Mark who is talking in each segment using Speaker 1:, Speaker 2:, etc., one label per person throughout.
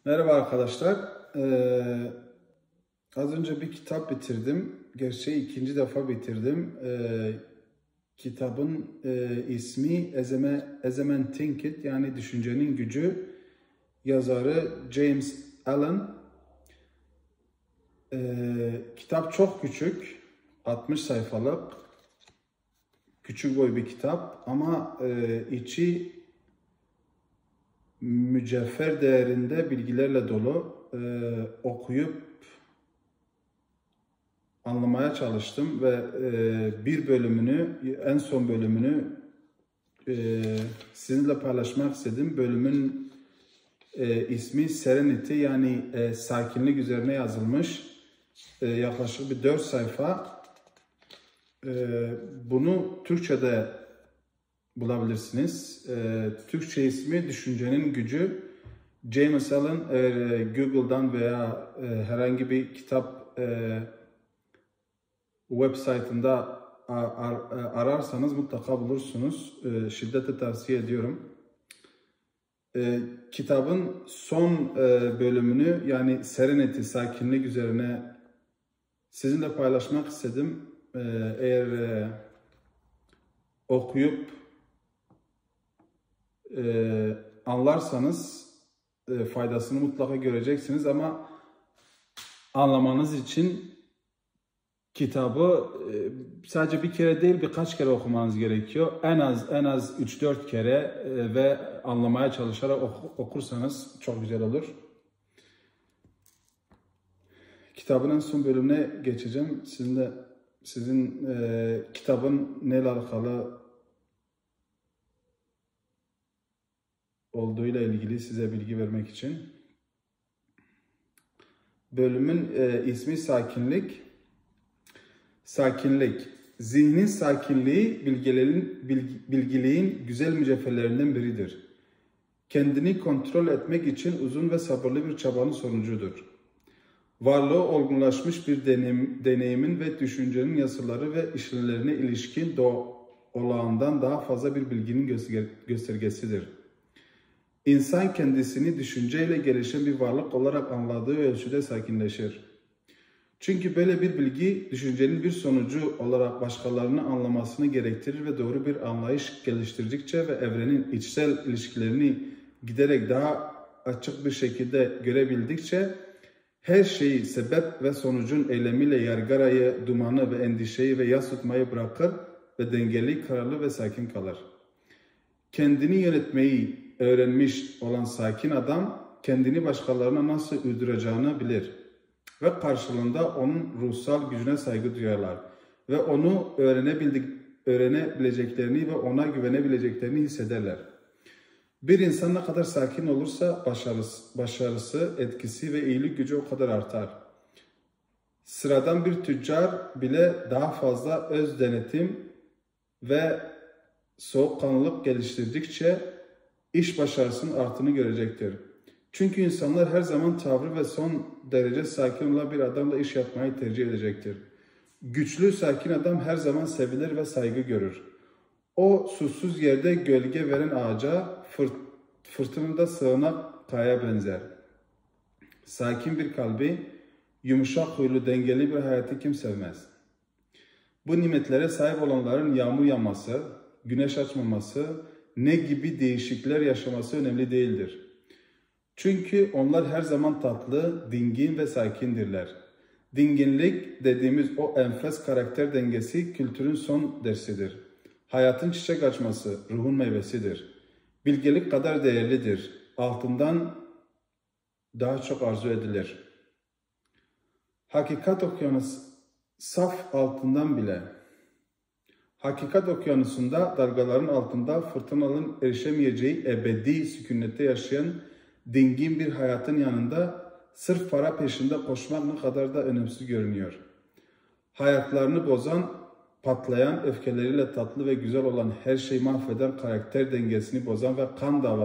Speaker 1: Merhaba arkadaşlar. Az önce bir kitap bitirdim. Gerçi ikinci defa bitirdim. Kitabın ismi As a Man Thinketh, yani Düşüncenin Gücü. Yazarı James Allen. Kitap çok küçük. 60 sayfalık. Küçük boy bir kitap ama içi mücevher değerinde bilgilerle dolu. Okuyup anlamaya çalıştım ve bir bölümünü, en son bölümünü sizinle paylaşmak istedim. Bölümün ismi Serenity, yani sakinlik üzerine yazılmış. Yaklaşık bir 4 sayfa. Bunu Türkçe'de bulabilirsiniz. Türkçe ismi Düşüncenin Gücü. James Allen, Google'dan veya herhangi bir kitap website'ında ararsanız mutlaka bulursunuz. Şiddetle tavsiye ediyorum. Kitabın son bölümünü, yani Serenity, sakinlik üzerine sizinle paylaşmak istedim. Eğer okuyup anlarsanız faydasını mutlaka göreceksiniz, ama anlamanız için kitabı sadece bir kere değil, birkaç kere okumanız gerekiyor. En az 3-4 kere ve anlamaya çalışarak okursanız çok güzel olur. Kitabın en son bölümüne geçeceğim. Sizin kitabın neyle alakalı olduğuyla ilgili size bilgi vermek için. Bölümün ismi Sakinlik. Sakinlik. Zihnin sakinliği bilgiliğin güzel mücevherlerinden biridir. Kendini kontrol etmek için uzun ve sabırlı bir çabanın sonucudur. Varlığı olgunlaşmış bir deneyimin ve düşüncenin yasaları ve işlevlerine ilişkin olağandan daha fazla bir bilginin göstergesidir. İnsan kendisini düşünceyle gelişen bir varlık olarak anladığı ölçüde sakinleşir. Çünkü böyle bir bilgi, düşüncenin bir sonucu olarak başkalarını anlamasını gerektirir ve doğru bir anlayış geliştirdikçe ve evrenin içsel ilişkilerini giderek daha açık bir şekilde görebildikçe, her şeyi sebep ve sonucun eylemiyle yargarayı, dumanı ve endişeyi ve yas tutmayı bırakır ve dengeli, kararlı ve sakin kalır. Kendini yönetmeyi öğrenmiş olan sakin adam, kendini başkalarına nasıl uyduracağını bilir ve karşılığında onun ruhsal gücüne saygı duyarlar ve onu öğrenebileceklerini ve ona güvenebileceklerini hissederler. Bir insan ne kadar sakin olursa başarısı, etkisi ve iyilik gücü o kadar artar. Sıradan bir tüccar bile daha fazla öz denetim ve soğukkanlılık geliştirdikçe iş başarısının arttığını görecektir. Çünkü insanlar her zaman tavrı ve son derece sakin olan bir adamla iş yapmayı tercih edecektir. Güçlü, sakin adam her zaman sevilir ve saygı görür. O susuz yerde gölge veren ağaca, fırtınada sığınak kayaya benzer. Sakin bir kalbi, yumuşak huylu, dengeli bir hayatı kim sevmez? Bu nimetlere sahip olanların yağmur yağması, güneş açmaması, ne gibi değişiklikler yaşaması önemli değildir. Çünkü onlar her zaman tatlı, dingin ve sakindirler. Dinginlik dediğimiz o enfes karakter dengesi kültürün son dersidir. Hayatın çiçek açması ruhun meyvesidir. Bilgelik kadar değerlidir. Altından daha çok arzu edilir. Hakikat okyanusu saf altından bile. Hakikat okyanusunda dalgaların altında fırtınaların erişemeyeceği ebedi sükunette yaşayan dingin bir hayatın yanında sırf para peşinde koşmak ne kadar da önemsiz görünüyor. Hayatlarını bozan, patlayan, öfkeleriyle tatlı ve güzel olan her şeyi mahveden, karakter dengesini bozan ve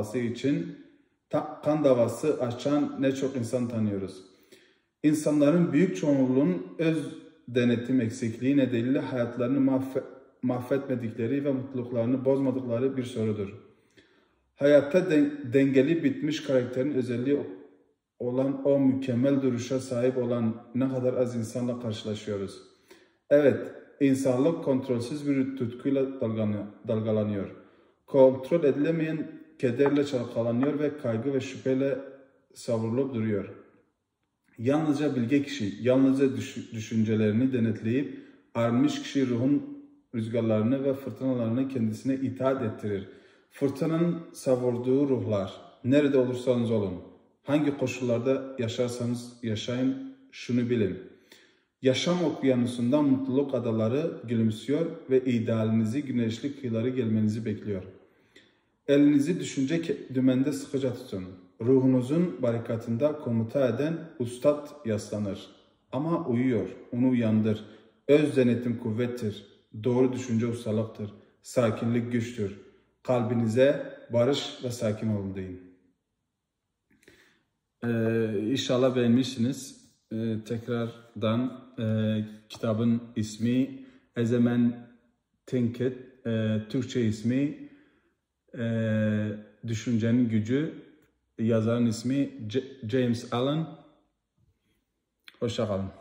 Speaker 1: kan davası açan ne çok insan tanıyoruz. İnsanların büyük çoğunluğunun öz denetim eksikliği nedeniyle hayatlarını mahvetmedikleri ve mutluluklarını bozmadıkları bir sorudur. Hayatta dengeli bitmiş karakterin özelliği olan o mükemmel duruşa sahip olan ne kadar az insanla karşılaşıyoruz. Evet, insanlık kontrolsüz bir tutkuyla dalgalanıyor. Kontrol edilemeyen kederle çalkalanıyor ve kaygı ve şüpheyle savrulup duruyor. Yalnızca bilge kişi, yalnızca düşüncelerini denetleyip arınmış kişi ruhun rüzgarlarını ve fırtınalarını kendisine itaat ettirir. Fırtınanın savurduğu ruhlar, nerede olursanız olun, hangi koşullarda yaşarsanız yaşayın, şunu bilin. Yaşam okyanusundan mutluluk adaları gülümsüyor ve idealinizi güneşli kıyıları gelmenizi bekliyor. Elinizi düşünce dümende sıkıca tutun. Ruhunuzun barikatında komuta eden ustad yaslanır. Ama uyuyor, onu uyandır. Öz denetim kuvvettir. Doğru düşünce ustalıktır. Sakinlik güçtür. Kalbinize barış ve sakin olun deyin. İnşallah beğenmişsiniz. Tekrardan kitabın ismi Ezemen Tinket, Türkçe ismi Düşüncenin Gücü, yazarın ismi James Allen. Hoşça kalın.